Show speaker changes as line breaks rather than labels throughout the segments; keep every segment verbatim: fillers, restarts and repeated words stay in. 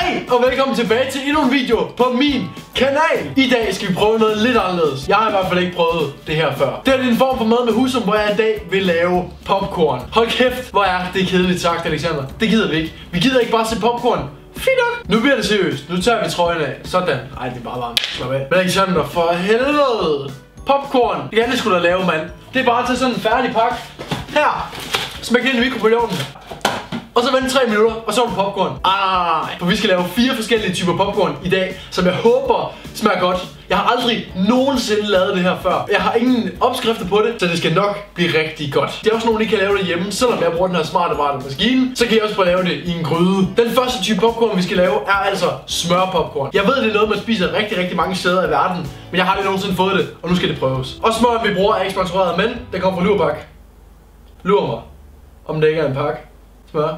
Hej og velkommen tilbage til endnu en video på min kanal. I dag skal vi prøve noget lidt anderledes. Jeg har i hvert fald ikke prøvet det her før. Det er en form for mad med husum, hvor jeg i dag vil lave popcorn. Hold kæft, hvor er det kedeligt sagt, Alexander. Det gider vi ikke. Vi gider ikke bare se popcorn. Fint nok. Nu bliver det seriøst. Nu tager vi trøjen af. Sådan. Ej, det er bare varmt. Slap af. Men Alexander, for helvede. Popcorn. Det kan jeg sgu da lave, mand. Det er bare at tage sådan en færdig pakke. Her. Smæk ind i mikrobølgeovnen. Og så vente tre minutter, og så er det popcorn. Ej, for vi skal lave fire forskellige typer popcorn i dag, som jeg håber smager godt. Jeg har aldrig nogensinde lavet det her før. Jeg har ingen opskrifter på det, så det skal nok blive rigtig godt. Det er også nogen, I kan lave det hjemme, selvom jeg bruger den her smarte maskine. Så kan I også prøve at lave det i en gryde. Den første type popcorn, vi skal lave, er altså smørpopcorn. Jeg ved, det er noget, man spiser rigtig, rigtig mange steder i verden, men jeg har aldrig nogensinde fået det, og nu skal det prøves. Og smøren, vi bruger, er ikke sponsoreret, men den kommer fra Lurbak. Lur mig, om det ikke er en pakke smør.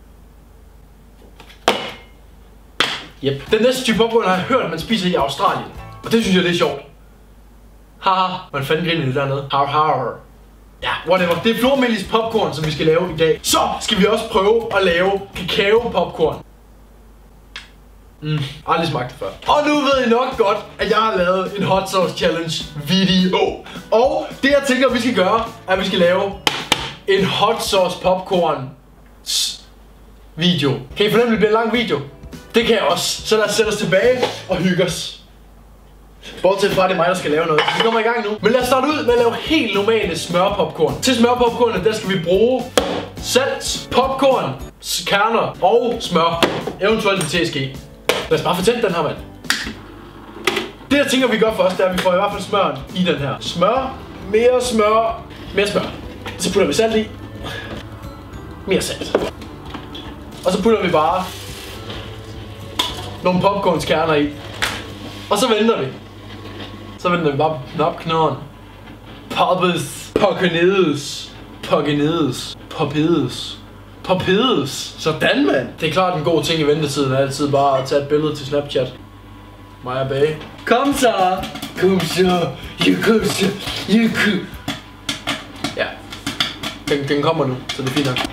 Yep. Den næste type popcorn har jeg hørt, at man spiser i Australien. Og det synes jeg, det er sjovt. Haha, man fanden griner det dernede. Har har. Ja, whatever. Det er flormelis popcorn, som vi skal lave i dag. Så skal vi også prøve at lave kakao popcorn. Mm, aldrig smagt det før. Og nu ved I nok godt, at jeg har lavet en hot sauce challenge video. Og det jeg tænker, vi skal gøre, er at vi skal lave en hot sauce popcorn video. Kan I fornemme, det bliver en lang video? Det kan jeg også. Så lad os sætte os tilbage og hygge os. Bortset fra, det er mig, der skal lave noget. Vi kommer i gang nu. Men lad os starte ud med at lave helt normale smørpopcorn. Til smørpopcornet, der skal vi bruge salt, popcorn, kerner og smør. Eventuelt en teske. Lad os bare fortælle den her, mand. Det jeg tænker, vi gør først, det er, at vi får i hvert fald smøren i den her. Smør, mere smør, mere smør. Så putter vi salt i. Mere salt. Og så putter vi bare nogle popcornskerner i. Og så venter vi. Så venter vi bare på knapknuden. Poppes. Pokkenedes. Pokkenedes. Poppedes. Poppedes. Sådan, mand. Det er klart en god ting i ventetiden er altid bare at tage et billede til Snapchat. Maja bage. Kom så. Kom så. You kom så. You kom. Ja. Den, den kommer nu, så det er fint nok.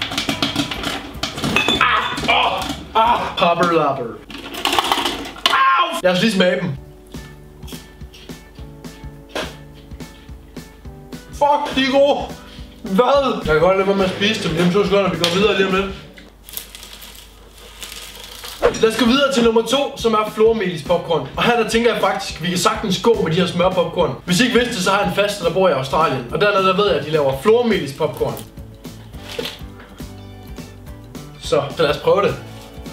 Ah! Oh! Ah! Popper lapper. Lad os lige smage dem. Fuck, de er gode. Hvad? Jeg kan godt lade være med at spise dem. Dem to sekunder, vi går videre lige om lidt. Lad os gå videre til nummer to, som er flormelis popcorn. Og her der tænker jeg faktisk, at vi kan sagtens gå med de her smørpopcorn. Hvis I ikke vidste det, så har jeg en faste, der bor i Australien. Og dernede der ved jeg, at de laver flormelis popcorn. Så, så lad os prøve det.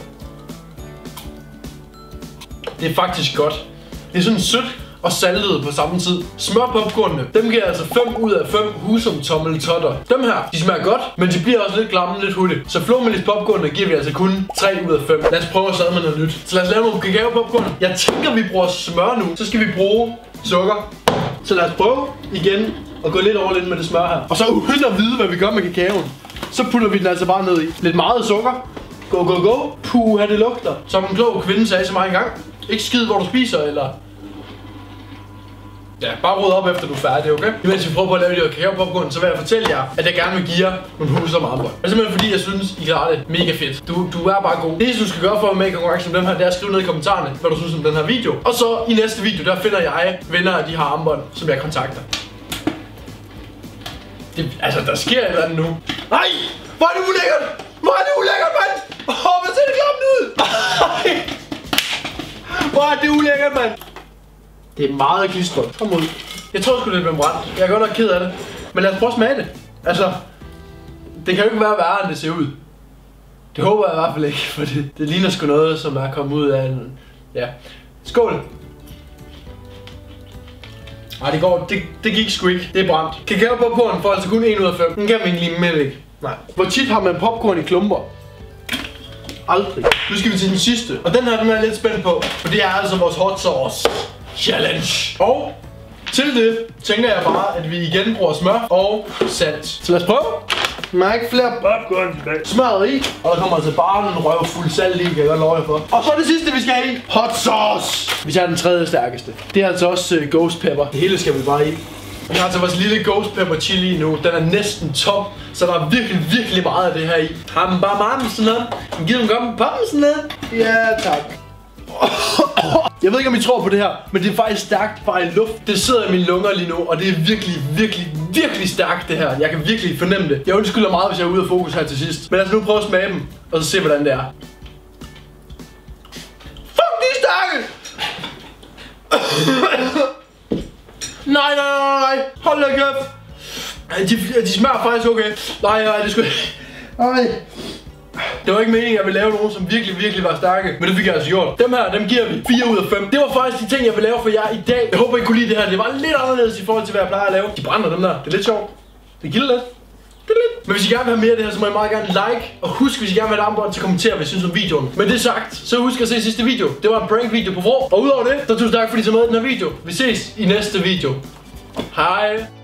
Det er faktisk godt. Det er sådan sødt og saltet på samme tid. Smørpopcornene, dem giver altså fem ud af fem husum tommeltotter. Dem her, de smager godt, men de bliver også lidt klamme, lidt hurtigt. Så flormelis popcornene giver vi altså kun tre ud af fem. Lad os prøve at starte med noget nyt. Så lad os lave nogle kakao popcorn. Jeg tænker, vi bruger smør nu. Så skal vi bruge sukker. Så lad os prøve igen at gå lidt over lidt med det smør her. Og så uden at vide, hvad vi gør med kakaoen, så putter vi den altså bare ned i. Lidt meget sukker. Go, go, go. Puha, det lugter. Som en klog kvinde sagde så meget engang. Ikke skid, hvor du spiser, eller... Ja, bare rod op efter du er færdig, okay? Imens vi prøver på at lave de her kakao-popcorn, så vil jeg fortælle jer, at jeg gerne vil give jer nogle huse og armbånd. Det er simpelthen fordi, jeg synes, I klarer det mega fedt. Du, du er bare god. Det, du skal gøre for at make konkurrence som dem her, det er at skrive ned i kommentarerne, hvad du synes om den her video. Og så i næste video, der finder jeg venner af de her armbånd, som jeg kontakter. Det, altså, der sker et eller andet nu. Nej! Hvor er det ulækkert! Hvor er det ulækkert, mand! Åh, hvad ser det klamt ud? Hvor er det ulækkert, mand! Det er meget klistret. Kom ud. Jeg tror sgu, det bliver brændt. Jeg er godt nok ked af det. Men lad os prøve at smage det. Altså, det kan jo ikke være værre, end det ser ud. Det håber jeg i hvert fald ikke, for det, det ligner sgu noget, som er kommet ud af en... Ja. Skål! Ej, det går... Det, det gik sgu ikke. Det er brændt. Kakao popcorn får altså kun en ud af fem. Den kan man ikke lige med ikke. Nej. Hvor tit har man popcorn i klumper? Aldrig. Nu skal vi til den sidste. Og den her, den er jeg lidt spændt på. For det er altså vores hot sauce challenge. Og til det tænker jeg bare, at vi igen bruger smør og salt. Så lad os prøve. Der er ikke flere popcorn tilbage. Smøret i. Og der kommer altså bare en røvfuld salt i, kan jeg godt love jer for. Og så det sidste, vi skal have i. Hot sauce. Vi tager den tredje stærkeste. Det er altså også uh, ghost pepper. Det hele skal vi bare i. Vi har altså vores lille ghost pepper chili nu. Den er næsten tom, så der er virkelig, virkelig meget af det her i. Ham bare meget sådan noget. Giv dem godt med poppen sådan noget. Ja, tak. Jeg ved ikke om I tror på det her, men det er faktisk stærkt bare i luft. Det sidder i mine lunger lige nu, og det er virkelig, virkelig, virkelig stærkt det her. Jeg kan virkelig fornemme det. Jeg undskylder meget, hvis jeg er ude af fokus her til sidst. Men lad os nu prøve at smage dem, og så se hvordan det er. Fuck, de er stærke! Nej, nej, nej, nej. Hold da kæft. De, de smager faktisk okay. Nej, nej, det skulle nej. Det var ikke meningen, at jeg ville lave nogen, som virkelig, virkelig var stærke. Men det fik jeg altså gjort. Dem her, dem giver vi fire ud af fem. Det var faktisk de ting, jeg vil lave for jer i dag. Jeg håber, I kunne lide det her. Det var lidt anderledes i forhold til, hvad jeg plejer at lave. De brænder dem der. Det er lidt sjovt. Det gilder lidt. Det er lidt. Men hvis I gerne vil have mere af det her, så må I meget gerne like. Og husk, hvis I gerne vil have et armbånd, så kommenter, hvad I synes om videoen. Men det sagt, så husk at se sidste video. Det var en prank video på Vrå. Og udover det, så tusind tak, fordi I så med i den her video. Vi ses i næste video. Hej.